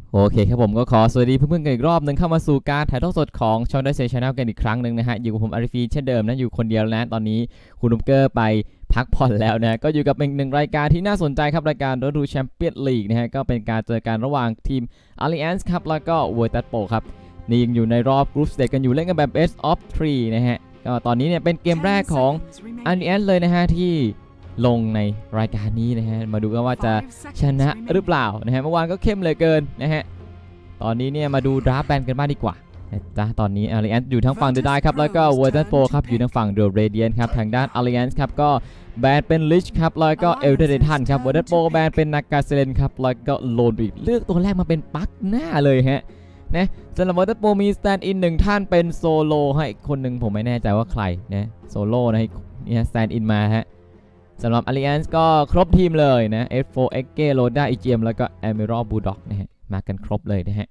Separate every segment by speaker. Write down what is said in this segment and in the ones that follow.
Speaker 1: โอเคครับผมก็ขอสวัสดีเพื่อนๆกันอีกรอบนึงเข้ามาสู่การถ่ายทอดสดของช่อง Dash Channel กันอีกครั้งหนึ่งนะฮะอยู่กับผมอาริฟีเช่นเดิมนะอยู่คนเดียวนะตอนนี้คุณนุ๊กเกอร์ไปพักผ่อนแล้วนะก็อยู่กับอีกหนึ่งรายการที่น่าสนใจครับรายการ Road to Champions League นะฮะก็เป็นการเจอกันระหว่างทีม Alliance ครับแล้วก็ Virtus.pro ครับนี่ยังอยู่ในรอบ Group Stage กันอยู่เล่นกันแบบ Best of 3 นะฮะก็ตอนนี้เนี่ยเป็นเกมแรกของ Alliance เลยนะฮะที่ลงในรายการนี้นะฮะมาดูกันว่าจะชนะหรือเปล่านะฮะเมื่อวานก็เข้มเลยเกินนะฮะตอนนี้เนี่ยมาดูดราฟแบนกันบ้างดีกว่านะจ๊ะตอนนี้ Alliance อยู่ทั้งฝั่ง The Die ครับแล้วก็ Virtus.pro ครับอยู่ทั้งฝั่ง The Radiant ครับทางด้าน Alliance ครับก็แบนเป็น Lich ครับแล้วก็ Elder Titan ครับ Virtus.pro แบนเป็น Nagaselene ครับแล้วก็ Lone เลือกตัวแรกมาเป็นปักหน้าเลยฮะนะสำหรับ Virtus.pro มี Stand In 1 ท่านเป็นโซโล่ให้คนหนึ่งผมไม่แน่ใจว่าใครนะโซโล่นะนี่ Stand In มาฮะสำหรับ Alliance ก็ครบทีมเลยนะ F4 Ege Loda EGM แล้วก็ Emerald Bulldog นะฮะมากันครบเลยนะฮะ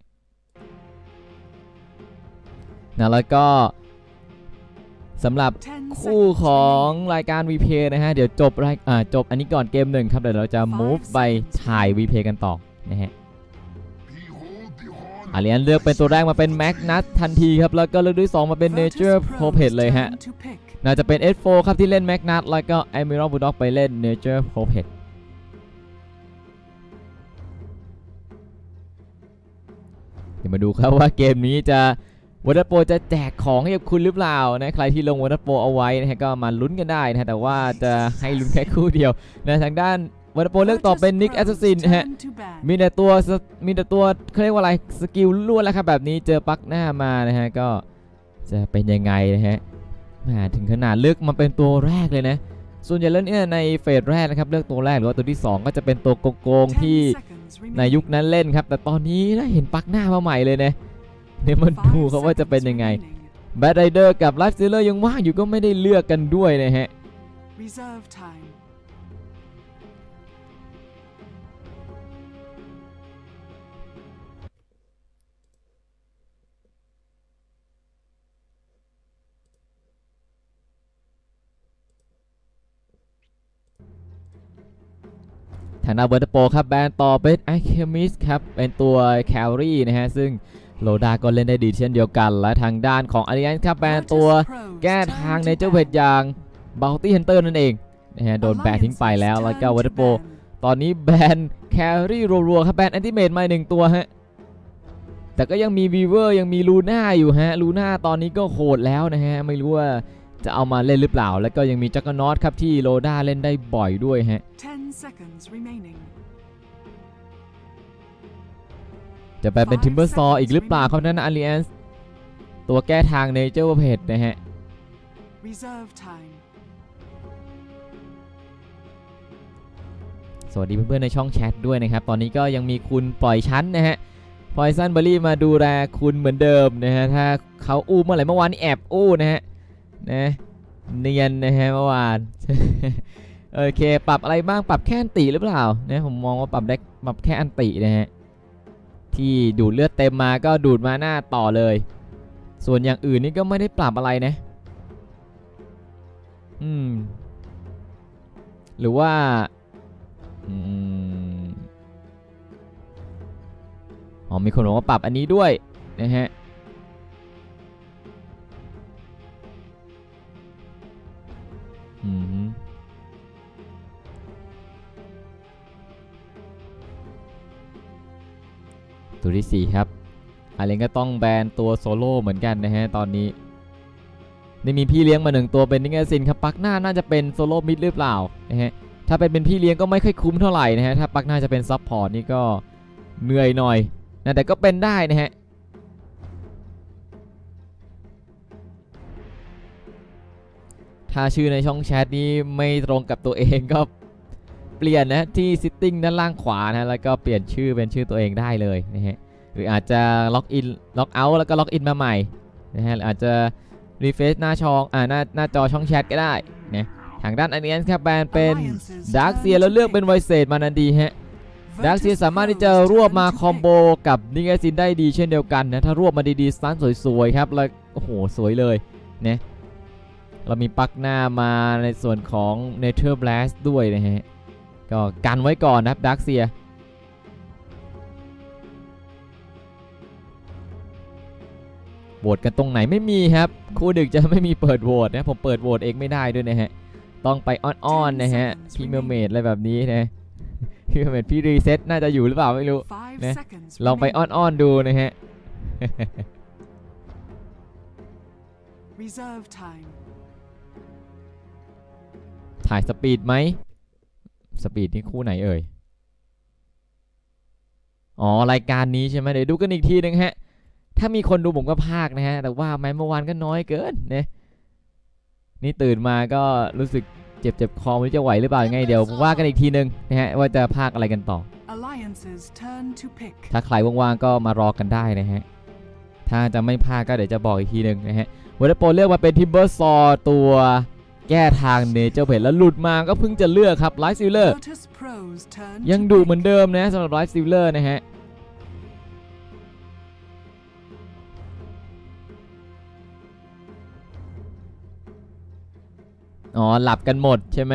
Speaker 1: นะแล้วก็สำหรับคู่ของรายการ VP นะฮะเดี๋ยวจบอันนี้ก่อนเกมหนึ่งครับเดี๋ยวเราจะ move ไปถ่าย VP กันต่อนะฮะAlliance เลือกเป็นตัวแรกมาเป็น Magnus ทันทีครับแล้วก็เลือกด้วย2มาเป็น Nature Prophet เลยฮะน่าจะเป็น S4 ครับที่เล่น Magnus แล้วก็ Emerald Bulldog ไปเล่น Nature Prophetเดี๋ยวมาดูครับว่าเกมนี้จะVirtus.pro จะแจกของให้กับคุณหรือเปล่านะใครที่ลง Virtus.pro เอาไว้นะฮะก็มาลุ้นกันได้นะแต่ว่าจะให้ลุ้นแค่คู่เดียวนะทางด้าน Virtus.pro เลือกต่อเป็น Nick Assassin นะฮะมีแต่ตัวเขาเรียกว่าอะไรสกิลล้วนแล้วครับแบบนี้เจอปักหน้ามานะฮะก็จะเป็นยังไงนะฮะถึงขนาดเลือกมาเป็นตัวแรกเลยนะส่วนใหญ่แล้วเนี่ยในเฟสแรกนะครับเลือกตัวแรกหรือว่าตัวที่2ก็จะเป็นตัวโกงที่ในยุคนั้นเล่นครับแต่ตอนนี้ได้เห็นปักหน้ามาใหม่เลยนะเนี่ยมาดูเขาว่าจะเป็นยังไงแบทไรเดอร์กับไลฟ์สตีลเลอร์ยังว่างอยู่ก็ไม่ได้เลือกกันด้วยนะฮะทางด้าน Virtus.pro ครับแบนต่อเป็น Alchemist ครับเป็นตัวแคลรี่นะฮะซึ่งโลดาก็เล่นได้ดีเช่นเดียวกันและทางด้านของ Alliance ครับแบนตัวแก้ทางในเจ้าเพจอย่าง Bounty Hunter นั่นเองนะฮะโดนแบนทิ้งไปแล้วก็ Virtus.pro ตอนนี้แบนแครี่รัวๆครับแบน Ultimate มา1ตัวฮะแต่ก็ยังมี Weaver ยังมีลูน่าอยู่ฮะลูน่าตอนนี้ก็โหดแล้วนะฮะไม่รู้ว่าจะเอามาเล่นหรือเปล่าแล้วก็ยังมีจักรนอตครับที่โลดาเล่นได้บ่อยด้วยฮะจะไปเป็นทิมเบอร์ซออีกหรือเปล่าครับนั่น Alliance ตัวแก้ทางในเจ้าเพจนะฮะสวัสดีเพื่อนๆในช่องแชทด้วยนะครับตอนนี้ก็ยังมีคุณปล่อยชั้นนะฮะพอยซันเบอร์รี่มาดูแลคุณเหมือนเดิมนะฮะถ้าเขาอู้เมื่อไหร่เมื่อวานนี้แอบอู้นะฮะนะเนียนนะฮะเมื่อวาน โอเคปรับอะไรบ้างปรับแค่อันติหรือเปล่านะผมมองว่าปรับแค่อันตินะฮะที่ดูดเลือดเต็มมาก็ดูดมาหน้าต่อเลยส่วนอย่างอื่นนี่ก็ไม่ได้ปรับอะไรนะหรือว่ามีคนบอกว่าปรับอันนี้ด้วยนะฮะตัวที่4ครับAllianceก็ต้องแบนตัวโซโล่เหมือนกันนะฮะตอนนี้นี่มีพี่เลี้ยงมา1ตัวเป็นนิกเกอร์ซินครับปักหน้าน่าจะเป็นโซโล่มิดหรือเปล่านะฮะถ้าเป็นพี่เลี้ยงก็ไม่ค่อยคุ้มเท่าไหร่นะฮะถ้าปักหน้าจะเป็นซับพอร์ตนี่ก็เหนื่อยหน่อยนะแต่ก็เป็นได้นะฮะถ้าชื่อในช่องแชทนี้ไม่ตรงกับตัวเองก็เปลี่ยนนะที่ซิตติ้งด้านล่างขวานะแล้วก็เปลี่ยนชื่อเป็นชื่อตัวเองได้เลยนะฮะหรืออาจจะล็อกอินล็อกเอาท์แล้วก็ล็อกอินมาใหม่นะฮะอาจจะรีเฟรชหน้าจอช่องแชทก็ได้นะทางด้าน Alliance ครับแบนเป็นดาร์คเซียแล้วเลือกเป็นไวเซตมานันดีฮะดาร์คเซียสามารถที่จะรวบมาคอมโบกับนิกเกอร์ซินได้ดีเช่นเดียวกันนะถ้ารวบมาดีๆสตันสวยๆครับแล้วโอ้โหสวยเลยนะเรามีปักหน้ามาในส่วนของ Nether Blast ด้วยนะฮะ ก็กันไว้ก่อนนะครับดาร์คเซียโหวตกันตรงไหนไม่มีครับคู่ดึกจะไม่มีเปิดโหวตนะผมเปิดโหวตเองไม่ได้ด้วยนะฮะต้องไปอ้อนๆนะฮะพี่เมอร์เมดอะไรแบบนี้นะพี่เมอร์เมดพี่รีเซ็ตน่าจะอยู่หรือเปล่าไม่รู้นะลองไปอ้อนๆดูนะฮะ ถ่ายสปีดไหมสปีดนี่คู่ไหนเอ่ยอ๋อรายการนี้ใช่ไหมเดี๋ยวดูกันอีกทีนึงฮะถ้ามีคนดูผมก็พากนะฮะแต่ว่าแม้เมื่อวานก็น้อยเกินนะนี่ตื่นมาก็รู้สึกเจ็บคอไม่รู้จะไหวหรือเปล่ายังไงเดี๋ยวว่ากันอีกทีนึงนะฮะว่าจะพากอะไรกันต่อถ้าใครว่างๆก็มารอกันได้นะฮะถ้าจะไม่พากก็เดี๋ยวจะบอกอีกทีนึงนะฮะวอเตอร์โปเลือกมาเป็นทิมเบอร์ซอตัวแก้ทางเนเจอร์เพจแล้วหลุดมาก็เพิ่งจะเลือกครับไลฟ์ซิลเลอร์ยังดุเหมือนเดิมนะสำหรับไลฟ์ซิลเลอร์นะฮะอ๋อหลับกันหมดใช่ไหม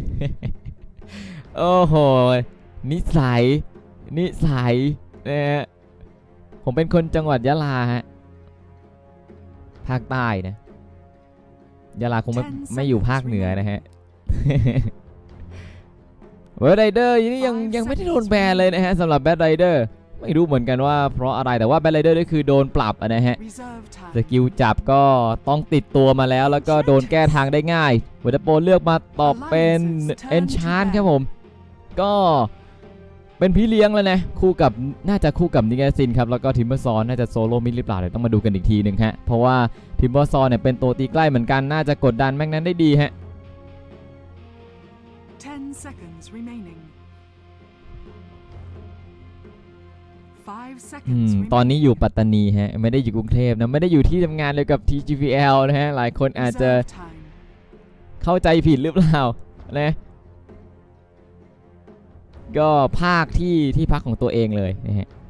Speaker 1: โอ้โหนิสัยนะฮะผมเป็นคนจังหวัดยะลาฮะภาคใต้นะยะลาคงไม่อยู่ภาคเหนือนะฮะ เวอร์ไรเดอร์นี่ยังไม่ได้โดนแบนเลยนะฮะสำหรับแบทไรเดอร์ไม่รู้เหมือนกันว่าเพราะอะไรแต่ว่าแบทไรเดอร์นี่คือโดนปรับนะฮะสกิลจับก็ต้องติดตัวมาแล้วก็โดนแก้ทางได้ง่ายเวอร์ตโปเลือกมาตอบเป็นเอนชานครับผมก็เป็นพี่เลี้ยงแล้วนะน่าจะคู่กับนิกาซินครับแล้วก็ทิมเบอร์ซอนน่าจะโซโล่มิดหรือเปล่าเดี๋ยวต้องมาดูกันอีกทีหนึ่งฮะเพราะว่าทิมเบอร์ซอนเนี่ยเป็นตัวตีใกล้เหมือนกันน่าจะกดดันแม็กนั้นได้ดีฮะ10 seconds remaining ตอนนี้อยู่ปัตตานีฮะไม่ได้อยู่กรุงเทพนะไม่ได้อยู่ที่ทำงานเลยกับ TGPL นะฮะหลายคนอาจจะเข้าใจผิดหรือเปล่านะก็ภาคที่พักของตัวเองเลยนะฮะ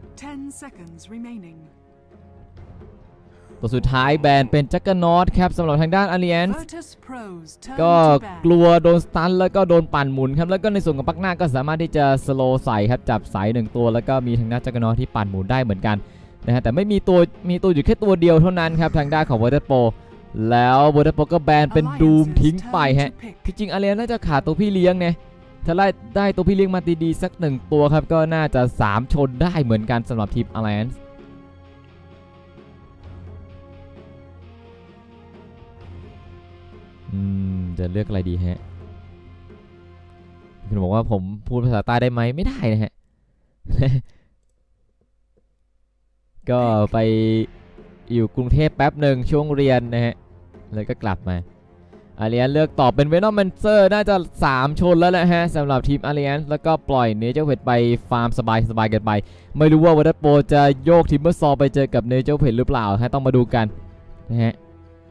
Speaker 1: ตัวสุดท้ายแบนเป็นจักรนอตครับสำหรับทางด้าน Alliance ก็กลัวโดนสตันแล้วก็โดนปั่นหมุนครับแล้วก็ในส่วนของปักหน้าก็สามารถที่จะสโลว์ใส่ครับจับสาย1ตัวแล้วก็มีทางด้านจักรนอตที่ปั่นหมุนได้เหมือนกันนะฮะแต่ไม่มีตัวอยู่แค่ตัวเดียวเท่านั้นครับทางด้านของ Waterpo แล้ว Waterpo ก็แบนเป็นดูมทิ้งไปฮะที่จริง Alliance น่าจะขาดตัวพี่เลี้ยงเนี่ยถ้าได้ตัวพี่เลี้ยงมาดีๆสัก1ตัวครับก็น่าจะ3ชนได้เหมือนกันสำหรับทีม Allianceจะเลือกอะไรดีฮะคุณบอกว่าผมพูดภาษาใต้ได้ไหมไม่ได้นะฮะ ก็ไปอยู่กรุงเทพแป๊บหนึ่งช่วงเรียนนะฮะแล้วก็กลับมาอารียนเลือกตอบเป็นเวนอมแมนเซอร์น่าจะ3ชนแล้วนะฮะสำหรับทีมอารียนแล้วก็ปล่อยเนเจอร์เพจไปฟาร์มสบายกันไปไม่รู้ว่าวัตเตอร์โปจะโยกทีมเมอร์ซอไปเจอกับเนเจอร์เพจหรือเปล่าฮะต้องมาดูกันนะฮะ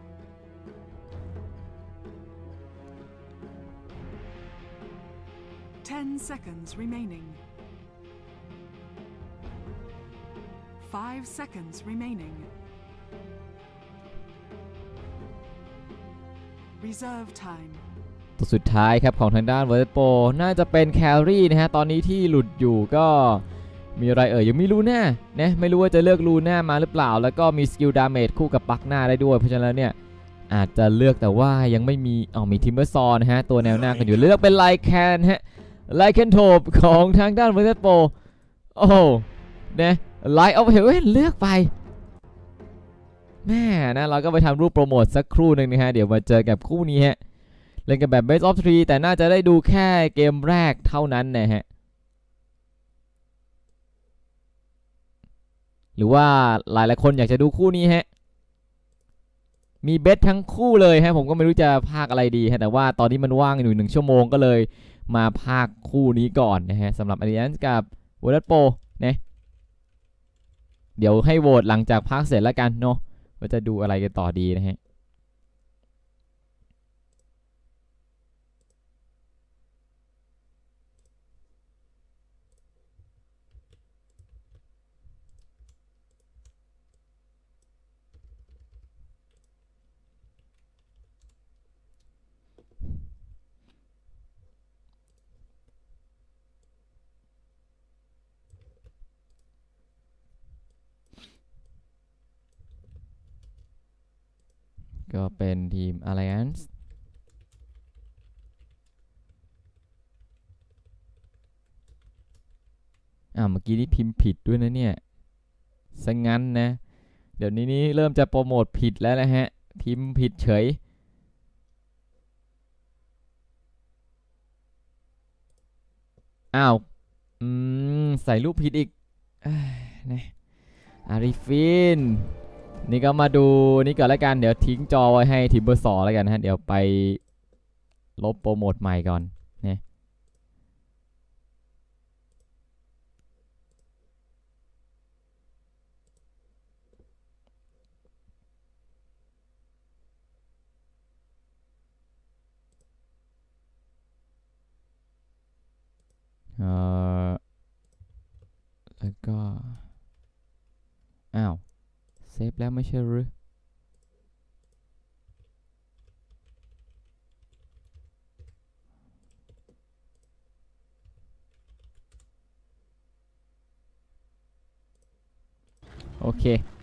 Speaker 1: 10 seconds remaining 5 seconds remaining reserve time ตัวสุดท้ายครับของทางด้านเวอร์ตโปน่าจะเป็นแครี่นะฮะตอนนี้ที่หลุดอยู่ก็มีอะไรยังมีลูน่านะไม่รู้ว่าจะเลือกลูน่ามาหรือเปล่าแล้วก็มีสกิลดาเมจคู่กับปักหน้าได้ด้วยเพราะฉะนั้นเนี่ยอาจจะเลือกแต่ว่ายังไม่มีทิมเบอร์ซอนนะฮะตัวแนวหน้ากันอยู่เลือกเป็นไลแคนฮะไลเคนโทบของทางด้านเวอร์ตโปโอ้นะไลท์เอาเห็นเลือกไปแม่นะเราก็ไปทำรูปโปรโมทสักครู่หนึ่งนะฮะเดี๋ยวมาเจอกับคู่นี้ฮะเล่นกันแบบ Best of 3แต่น่าจะได้ดูแค่เกมแรกเท่านั้นนะฮะหรือว่าหลายคนอยากจะดูคู่นี้ฮะมีเบสทั้งคู่เลยฮะผมก็ไม่รู้จะพากอะไรดีฮะแต่ว่าตอนนี้มันว่างอยู่1 ชั่วโมงก็เลยมาพากคู่นี้ก่อนนะฮะสำหรับ Alliance กับ Waterpo นะเดี๋ยวให้โหวตหลังจากพากเสร็จแล้วกันเนาะว่าจะดูอะไรกันต่อดีนะฮะก็เป็นทีม Alliance เมื่อกี้นี่พิมพ์ผิดด้วยนะเนี่ยซะงั้นนะเดี๋ยวนี้เริ่มจะโปรโมทผิดแล้วนะฮะพิมพ์ผิดเฉยใส่รูปผิดอีกนะอาริฟินนี่ก็มาดูนี่ก่อนแล้วกันเดี๋ยวทิ้งจอไว้ให้ทีมเบอร์2แล้วกันนะฮะเดี๋ยวไปลบโปรโมทใหม่ก่อนนะแล้วก็เซฟแล้วไม่ใช่หรือโอเค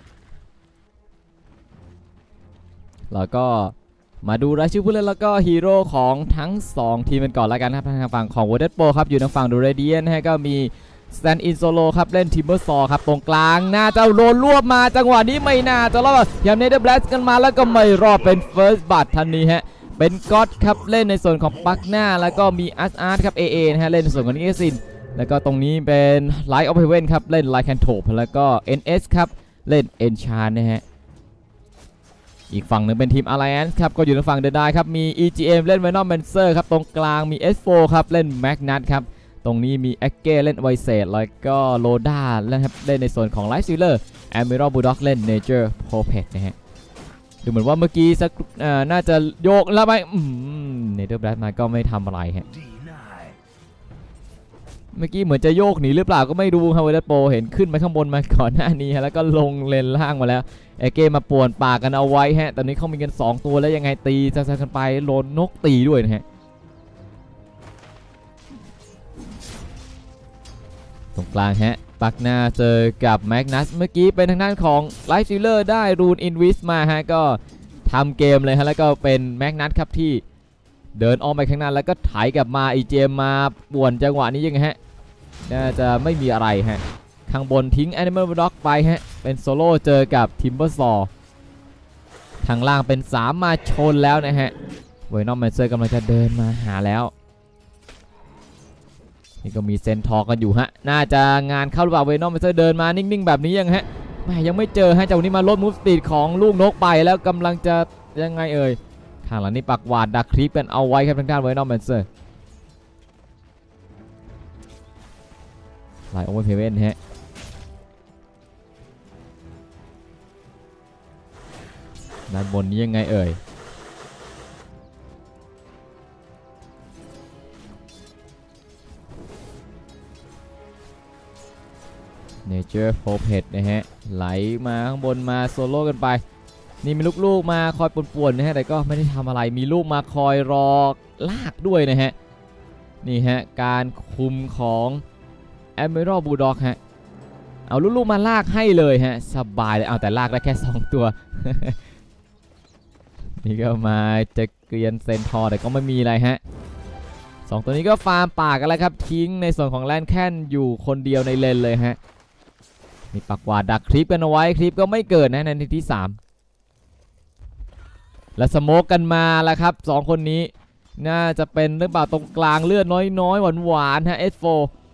Speaker 1: แล้วก็มาดูรายชื่อผู้เล่นแล้วก็ฮีโร่ของทั้ง2ทีมกันก่อนแล้วกันครับทางฝั่งของ World Pro ครับอยู่ทางฝั่งดูเรเดียนฮะก็มีสแตนอินโซโลครับเล่นทีมเบอร์2ครับตรงกลางน่าจะโดนรวบมาจังหวะนี้ไม่น่าจะรอดพยายามเนเธอร์แบล็กกันมาแล้วก็ไม่รอดเป็นเฟิร์สบัตทันนี้ฮะเป็นก็อดครับเล่นในส่วนของปักหน้าแล้วก็มีอาร์ตครับเอนะฮะเล่นในส่วนของนิเกซินแล้วก็ตรงนี้เป็นไลท์ออฟเฮเว่นครับเล่นไลท์แคนโทปแล้วก็ NS ครับเล่นเอนชานนะฮะอีกฝั่งหนึ่งเป็นทีม Alliance ครับก็อยู่ในฝั่งเดอะไดครับมี EGM เล่น Venom Mancer ครับตรงกลางมี S4 ครับเล่น Magnus ครับตรงนี้มี a อ g เก้เล่นไวเซตแล้วก็โลด้าเล่นในส่วนของ Light Stealer Admiral Bulldog เล่น Nature Prophet นะฮะดูเหมือนว่าเมื่อกี้สักน่าจะโยกแล้วไปNether Blast มาก็ไม่ทำอะไรฮะเมื่อกี้เหมือนจะโยกหนีหรือเปล่าก็ไม่รู้ครับเวลโปเห็นขึ้นไปข้างบนมาก่อนหน้านี้ฮะแล้วก็ลงเลนล่างมาแล้วเอเกมาป่วนปากกันเอาไว้ฮะตอนนี้เขามีกัน2ตัวแล้วยังไงตีจะกันไปโดนนกตีด้วยนะฮะตรงกลางฮะปักหน้าเจอกับแมกนัสเมื่อกี้เป็นทางด้านของไลฟ์ซิลเลอร์ได้รูนอินวิสมาฮะก็ทำเกมเลยฮะแล้วก็เป็นแมกนัสครับที่เดินออกไปข้างหน้าแล้วก็ไถกลับมาอีเจมมาป่วนจังหวะนี้ยังไงฮะน่าจะไม่มีอะไรฮะข้างบนทิ้ง Animal Bulldog ไปฮะเป็นโซโล่เจอกับทิมเบอร์ซอทางล่างเป็น3มาชนแล้วนะฮะเวนอมแมนเซอร์กำลังจะเดินมาหาแล้วนี่ก็มีเซนทอร์กันอยู่ฮะน่าจะงานเข้าหรือเปล่าเวนอมแมนเซอร์เดินมานิ่งๆแบบนี้ยังฮะยังไม่เจอฮะจากวันนี้มาลดมูฟสปีดของลูกนกไปแล้วกำลังจะยังไงเอ่ยข้างหลังนี่ปักหวาดดักคลิปกันเอาไว้ครับทางด้านเวนอมแมนเซอร์ไลโอเวอร์เพเวนฮะด้านบนนี้ยังไงเอ่ยNature Prophet นะฮะไหลมาข้างบนมาโซโล่กันไปนี่มีลูกๆมาคอยป่วนๆนะฮะแต่ก็ไม่ได้ทำอะไรมีลูกมาคอยรอลากด้วยนะฮะนี่ฮะการคุมของ Admiral Bulldog ฮะเอาลูกๆมาลากให้เลยฮะสบายเลยเอาแต่ลากได้แค่2ตัว นี่ก็มาจะเกลียนเซนทอร์แต่ก็ไม่มีอะไรฮะ2ตัวนี้ก็ฟาร์มป่ากันแล้วครับทิ้งในส่วนของแลนแคนอยู่คนเดียวในเลนเลยฮะมีปักหวาดดักคลิปกันเอาไว้คลิปก็ไม่เกิดนะในทีที่3และสโมกกันมาแล้วครับ2คนนี้น่าจะเป็นหรือเปล่าตรงกลางเลือดน้อยๆหวานๆฮะ S4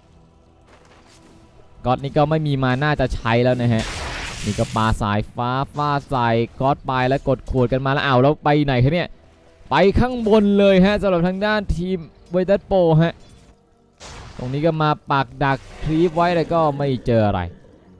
Speaker 1: ก็อดนี่ก็ไม่มีมาน่าจะใช้แล้วนะฮะนี่ก็ปาสายฟ้าฟาใส่ก็อดไปแล้วกดขวดกันมาแล้วแล้วไปไหนครับเนี่ยไปข้างบนเลยฮะสำหรับทางด้านทีมเวทัสโปฮะตรงนี้ก็มาปักดักคลิปไว้แต่ก็ไม่เจออะไร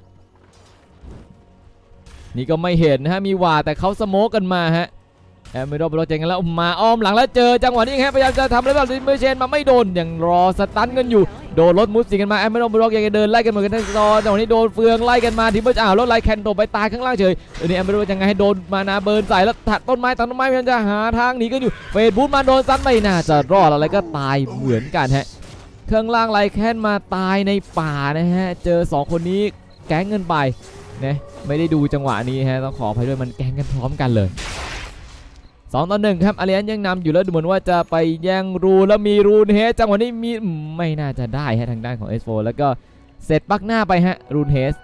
Speaker 1: นี่ก็ไม่เห็นนะฮะมีว่าแต่เขาสโมกกันมาฮะแอมไม่โดนบล็อกเจงกันแล้วมาอ้อมหลังแล้วเจอจังหวะนี้ฮะพยายามจะทำอะไรแบบนี้เมอร์เชนมาไม่โดนยังรอสตันกันอยู่โดนรถมุดสิกันมาแอมไม่โดนบล็อกยังเดินไล่กันเหมือนกันทั้งรอจังหวะนี้โดนเฟืองไล่กันมาทีมเบอร์รถไล่แคนโดไปตายข้างล่างเฉยนี่แอมไม่รู้ยังไงให้โดนมานาเบิร์นใส่แล้วถัดต้นไม้พยายามจะหาทางหนีกันอยู่เฟดบูทมาโดนซันไม่น่าจะรอดอะไรก็ตายเหมือนกันฮะเครื่องล่างไล่แคนมาตายในป่านะฮะเจอ2คนนี้แก๊งเงินไปนะไม่ได้ดูจังหวะนี้ฮะต้องขออภัยด้วยมันแก๊งกันพร้อมกันเลย 2-1ครับอารียนยังนำอยู่แล้วดูเหมือนว่าจะไปแย่งรูแล้วมีรูนเฮสจังหวะนี้มีไม่น่าจะได้ฮะทางด้านของ S4 แล้วก็เสร็จปักหน้าไปฮะรูนเฮส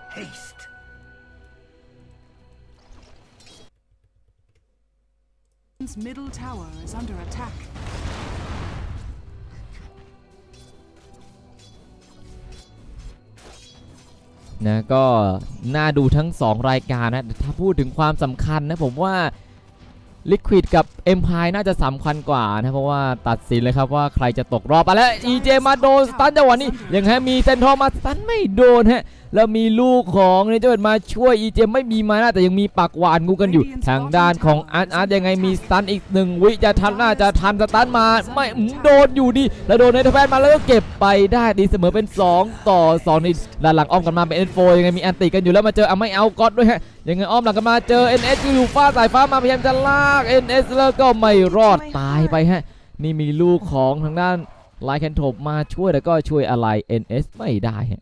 Speaker 2: Middle tower is under attack.
Speaker 1: นะก็น่าดูทั้ง2รายการนะถ้าพูดถึงความสำคัญนะผมว่า Liquid กับ Empire น่าจะสำคัญกว่านะเพราะว่าตัดสินเลยครับว่าใครจะตกรอบไปแล้ว EJ มาโดนสตันจังหวะนี้ยังให้มีเซนทอมาสตันไม่โดนฮะแล้วมีลูกของเนเจอร์มาช่วย EJ ไม่มีมานะแต่ยังมีปักหวานงูกันอยู่ทางด้านของอาร์ตยังไงมีสตันอีก1วิจะทันน่าจะทันสตันมาไม่โดนอยู่ดีแล้วโดนเนเธอร์แลนด์มาแล้วก็เก็บไปได้ดีเสมอเป็น2-2นี่ด้านหลังอ้อมกันมาเป็น N4 ยังไงมีอันติกันอยู่แล้วมาเจอไม่เอาก็อดด้วยฮะยังไงอ้อมหลังกันมาเจอ NS อยู่ฟ้าสายฟ้ามาพยายามจะลาก NS แล้วก็ไม่รอดตายไปฮะนี่มีลูกของทางด้านไลแคนโทปมาช่วยแต่ก็ช่วยอะไร NS ไม่ได้ฮะ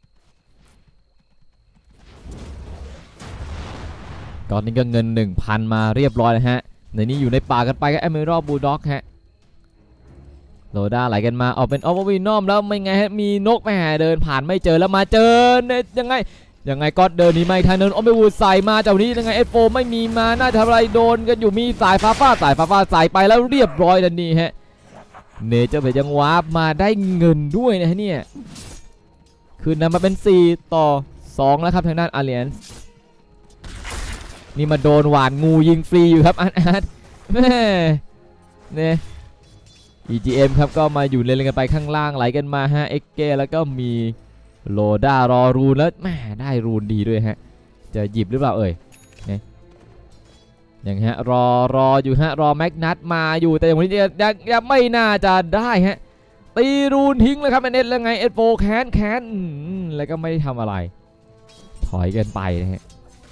Speaker 1: ก่อนนี้ก็เงิน 1,000 มาเรียบร้อยแล้วฮะในนี้อยู่ในป่ากันไปก็ Emerald Bulldog ฮะโลด้าไหลกันมาออกเป็นออฟวินอมแล้วไม่ไงฮะมีนกแม่เดินผ่านไม่เจอแล้วมาเจอเนี่ยยังไงก็เดินหนีไม่ทันเดินออฟไปวูดใส่มาเจ้านี้ยังไง F4 ไม่มีมาน่าจะทำอะไรโดนกันอยู่มีสายฟ้าใส่ไปแล้วเรียบร้อยแล้วนี่ฮะเนเจอร์เพยังวาร์ปมาได้เงินด้วยนะฮะเนี่ยคืนนำมาเป็น4-2แล้วครับทางด้านอารียนนี่มาโดนหวานงูยิงฟรีอยู่ครับอาร์ตแม่เนี่ย EGM ครับก็มาอยู่เลนกันไปข้างล่างไหลกันมาฮะเอ็กเกแล้วก็มีโลด้ารอรูนแล้วแม่ได้รูนดีด้วยฮะจะหยิบหรือเปล่าเอ่ยเนี่ยอย่างฮะรออยู่ฮะรอแม็กนัทมาอยู่แต่อย่างนี้ยังไม่น่าจะได้ฮะตีรูนทิ้งเลยครับเอเนสแล้วไง S4 แค้นแล้วก็ไม่ได้ทำอะไรถอยกันไปนะฮะ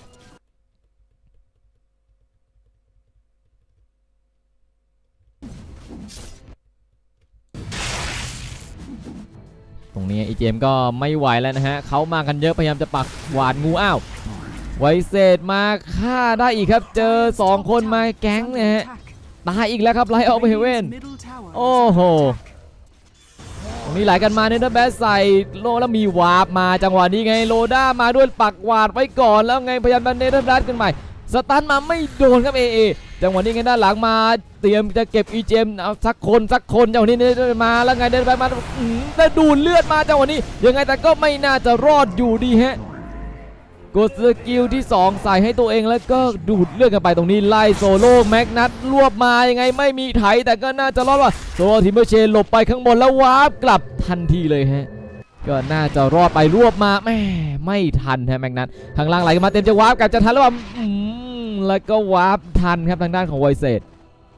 Speaker 1: ตรงนี้อีเจมก็ไม่ไหวแล้วนะฮะเขามากันเยอะพยายามจะปักหวานงูอ้าวไวเศษมาฆ่าได้อีกครับเจอ2คนมาแก๊งนะฮะตายอีกแล้วครับไลออฟเฮเว่นโอ้โหตรงนี้ไหลกันมาเนเธอร์แบสใส่โลแล้วมีวาร์ปมาจังหวะนี้ไงโลด้ามาด้วยปักหวาดไว้ก่อนแล้วไงพยายามดันเนเธอร์แบสกันใหม่สตันมาไม่โดนครับเอจังหวะนี้ไงด้านหลังมาเตรียมจะเก็บอีเจมเอาสักคนจังหวะนี้เดินมาแล้วไงเดินไปมาแต่ดูดเลือดมาจังหวะนี้ยังไงแต่ก็ไม่น่าจะรอดอยู่ดีฮะกดสกิลที่2ใส่ให้ตัวเองแล้วก็ดูดเลือดกันไปตรงนี้ไล่โซโล่แม็กนัทรวบมายังไงไม่มีไถแต่ก็น่าจะรอดว่าโซโล่ทิมเบอร์เชนหลบไปข้างบนแล้ววาร์ปกลับทันทีเลยฮะก็น่าจะรอดไปรวบมาแม่ไม่ทันฮะแม็กนัทข้างล่างไหลกันมาเต็มจะวาร์ปกับจะทันหรือเปล่าแล้วก็วาร์ปทันครับทางด้านของไวเซต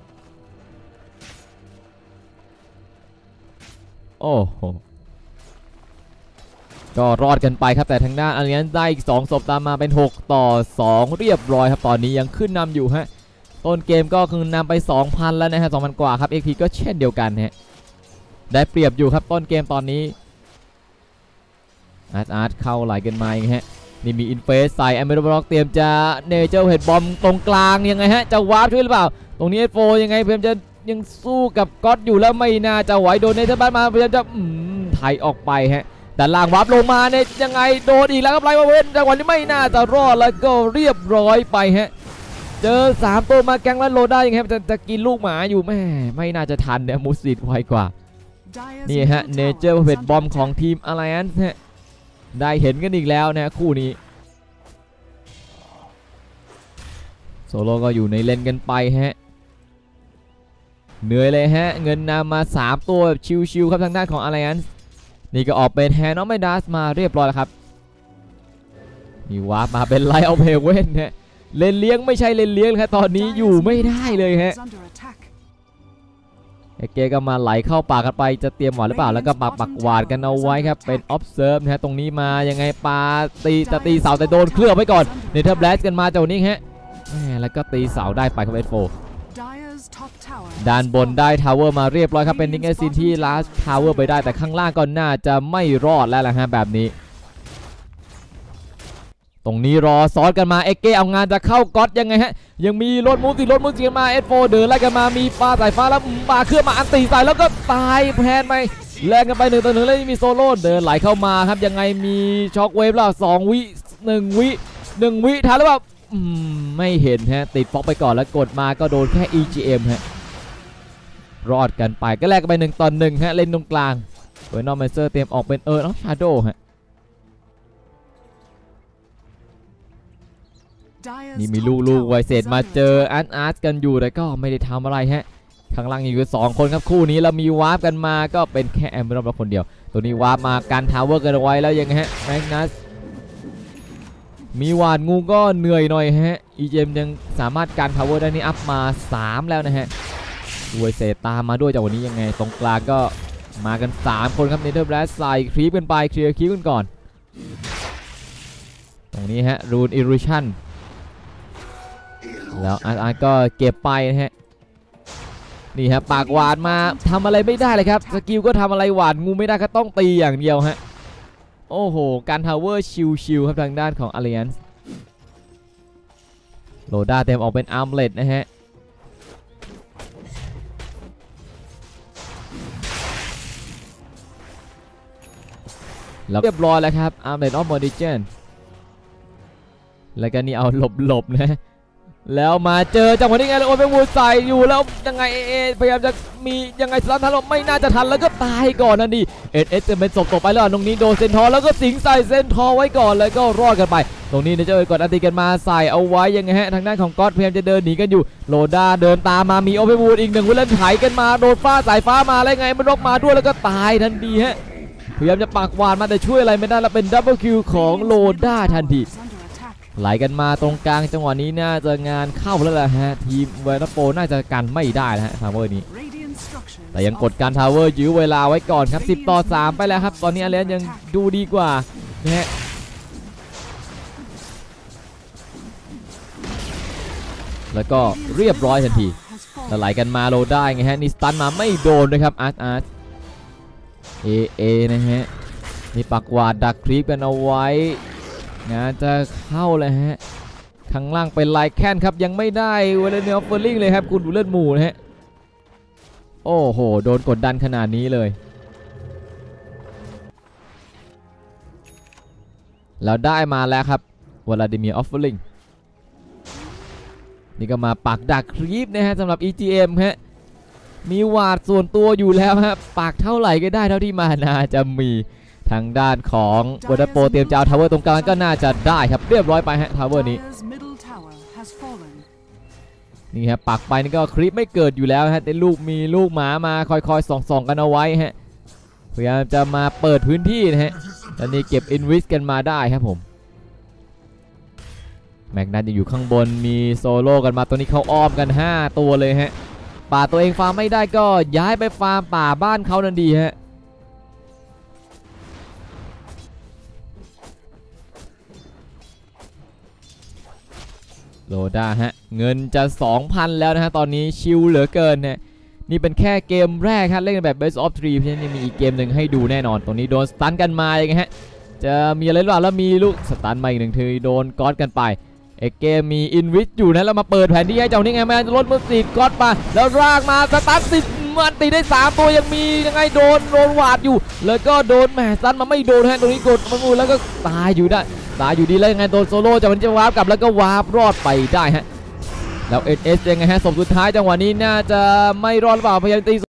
Speaker 1: โอ้โหก็รอดกันไปครับแต่ทางด้านอารียนได้อีก2ศพตามมาเป็น6-2เรียบร้อยครับตอนนี้ยังขึ้นนำอยู่ฮะต้นเกมก็คือนำไป 2,000 แล้วนะฮะ 2,000 กว่าครับ XP ก็เช่นเดียวกันฮะได้เปรียบอยู่ครับต้นเกมตอนนี้อาร์ตเข้าไหลกันมาฮะนี่มีอินเฟสใส่แอมเบอร์บล็อกเตรียมจะเนเจอร์เฮดบอมตรงกลางยังไงฮะจะวาร์ปช่วยหรือเปล่าตรงนี้ F4 ยังไงพยายามจะยังสู้กับก๊อตอยู่แล้วไม่น่าจะไหวโดนเนเธอร์แลนด์มาพยายามจะไถออกไปฮะแต่ล่างวาร์ปลงมาเนี่ยยังไงโดนอีกแล้วครับไลท์มาเว้นจังหวะนี้ไม่น่าจะรอดแล้วก็เรียบร้อยไปฮะเจอ3ตัวมาแกงแล้วโลได้ยังไงจะกินลูกหมาอยู่แม่ไม่น่าจะทันเนี่ยมูสิตไวกว่านี่ฮะเนเจอร์เฮดบอมของทีมอไลแอนซ์ฮะได้เห็นกันอีกแล้วนะคู่นี้โซโล่ก็อยู่ในเลนกันไปฮะเหนื่อยเลยฮะเงินนำมา3ตัวแบบชิวๆครับทางด้านของ Alliance นี่ก็ออกเป็นแฮนด์ออฟไมดัสมาเรียบร้อยแล้วครับมีวาร์ปมาเป็นไลท์ออฟเฮเว่นฮะเลนเลี้ยงไม่ใช่เลนเลี้ยงครับตอนนี้อยู่ไม่ได้เลยฮะเอเกก็มาไหลเข้าป่ากันไปจะเตรียมหวานหรือเปล่าแล้วก็ปักหวานกันเอาไว้ครับเป็น observe นะฮะตรงนี้มายังไงปาตีเสาแต่โดนเคลือบไว้ก่อนเนเธอร์แบลสกันมาเจ้านี้ฮะแล้วก็ตีเสาได้ไปครับ S4 ด้านบนได้ทาวเวอร์มาเรียบร้อยครับเป็นนิกเอซินที่ลาสทาวเวอร์ไปได้แต่ข้างล่างก็น่าจะไม่รอดแล้วล่ะฮะแบบนี้ตรงนี้รอซ้อนกันมาเอ็กเก้เอางานจะเข้าก๊อตยังไงฮะยังมีรถมูสิกันมาเอสโฟเดินไล่กันมามีปลาสายฟ้าแล้วปลาเครื่องมาอันตีใส่แล้วก็ตายแพนไปแรงกันไป1 ต่อ 1แล้วมีโซโล่เดินไหลเข้ามาครับยังไงมีช็อคเวฟแล้ว2 วิ1 วิทันหรือเปล่าไม่เห็นฮะติดฟ็อกไปก่อนแล้วกดมาก็โดนแค่ EGM ฮะรอดกันไปก็แลกกันไป1 ต่อ 1ฮะเล่นตรงกลางเวอร์นอมเมเซอร์เตรียมออกเป็นน้องชาโดฮะนี่มีลูกไวเศษมาเจออาร์ตกันอยู่แต่ก็ไม่ได้ทำอะไรฮะข้างล่างอยู่2 คนครับคู่นี้เรามีวาร์ปกันมาก็เป็นแค่แอมเบอร์เราคนเดียวตัวนี้วาร์ปมากันทาวเวอร์กันเอาไว้แล้วยังไงฮะแมกนัสมีหวาดงูก็เหนื่อยหน่อยฮะอีเจมยังสามารถกันทาวเวอร์ได้นี่อัพมา3แล้วนะฮะไวเศษตามมาด้วยจากวันนี้ยังไงตรงกลางก็มากัน3 คนครับเนเธอร์แบลสใส่ครีปกันไปเคลียร์ครีปกันก่อนตรงนี้ฮะรูนอิริชันแล้วอาร์ก็เก็บไปนะฮะนี่ฮะปากหวานมาทำอะไรไม่ได้เลยครับสกิลก็ทำอะไรหวานงูไม่ได้ก็ต้องตีอย่างเดียวฮะโอ้โหการทาวเวอร์ชิวๆครับทางด้านของ Alliance โลด้าเต็มออกเป็นอาร์มเลตนะฮะแล้วเรียบร้อยแล้วครับอาร์มเลตออฟมอดิเจนแล้วก็นี่เอาหลบนะแล้วมาเจอจังหวะนี้ไงแล้วโอ้ยไปวูดใส่อยู่แล้วยังไงพยายามจะมียังไงสลัมทันลมไม่น่าจะทันแล้วก็ตายก่อนนั่นดิจะเป็นศพตกไปแล้วตรงนี้โดนเซนทอร์แล้วก็สิงใส่เซนทอร์ไว้ก่อนเลยก็รอดกันไปตรงนี้เนเจอร์กดอันตีกันมาใส่เอาไว้ยังไงฮะทางด้านของก๊อตพยายามจะเดินหนีกันอยู่โลด้าเดินตามมามีโอเปวูดอีก1วิลเลนไถกันมาโดนฟ้าสายฟ้ามาแล้วไงมันรบมาด้วยแล้วก็ตายทันทีฮะพยายามจะปากหวานมาแต่ช่วยอะไรไม่ได้แล้วเป็นดับเบิลคิวของโลด้าทันทีไหลกันมาตรงกลางจังหวะนี้น่าจะงานเข้าแล้วแหละฮะทีมเวอร์โปน่าจะกันไม่ได้นะฮะทาวเวอร์นี้แต่ยังกดการทาวเวอร์ยื้อเวลาไว้ก่อนครับ10 ต่อ 3ไปแล้วครับตอนนี้อาเลนยังดูดีกว่านะฮะแล้วก็เรียบร้อยทันทีแล้วไหลกันมาโลได้ไงฮะนี่สตันมาไม่โดนนะครับอาร์ตนะฮะนี่ปักหวาดดักคลิปกันเอาไว้งานจะเข้าเลยฮะข้างล่างเป็นไลแคนครับยังไม่ได้เวลเนอร์เฟอร์ลิงเลยครับคุณดูเลือดหมูนะฮะโอ้โหโดนกดดันขนาดนี้เลยแล้วได้มาแล้วครับวลาดิเมียร์ออฟเฟอร์ลิงนี่ก็มาปักดักคลิปนะฮะสำหรับ EGM ฮะมีวาดส่วนตัวอยู่แล้วฮะปักเท่าไหร่ก็ได้เท่าที่มานาจะมีทางด้านของวอเตอร์โปเตรียมจะเอาทาวเวอร์ตรงกลางก็น่าจะได้ครับเรียบร้อยไปฮะทาวเวอร์นี้นี่ฮะปักไปนี่ก็คลิปไม่เกิดอยู่แล้วฮะแต่มีลูกหมามาคอยๆส่องกันเอาไว้ฮะพยายามจะมาเปิดพื้นที่นะฮะตอนนี้เก็บอินวิสกันมาได้ครับผมแม็กนัทอยู่ข้างบนมีโซโล่กันมาตัวนี้เขาอ้อมกัน5 ตัวเลยฮะป่าตัวเองฟาร์มไม่ได้ก็ย้ายไปฟาร์มป่าบ้านเขานั่นดีฮะโลด้าฮะเงินจะ 2,000 แล้วนะฮะตอนนี้ชิลเหลือเกินนะนี่เป็นแค่เกมแรกครับเล่นแบบ Best of 3เพราะฉะนั้นมีอีกเกมหนึ่งให้ดูแน่นอนตรงนี้โดนสตันกันมาอย่างเงี้ยฮะจะมีอะไรหรือเปล่าแล้วมีลูกสตันมาอีก1ทีโดนก๊อตกันไปเอกเกมมีอินวิสอยู่นะแล้วมาเปิดแผนที่ให้เจ้านี่ไงแมนรถมือติดก๊อตมาแล้วรากมาสตันติดมันตีได้3 ตัวยังมียังไงโดนวาดอยู่แล้วก็โดนแหมซันมาไม่โดนฮะตรงนี้กดมันมูแล้วก็ตายอยู่ได้ตายอยู่ดีแล้วยังไงโดนโซโล่จากมันจะวาร์ปกลับแล้วก็วาร์ปรอดไปได้ฮะแล้วเอสยังไงฮะศพสุดท้ายจังหวะนี้น่าจะไม่รอดหรือเปล่าพยายามตี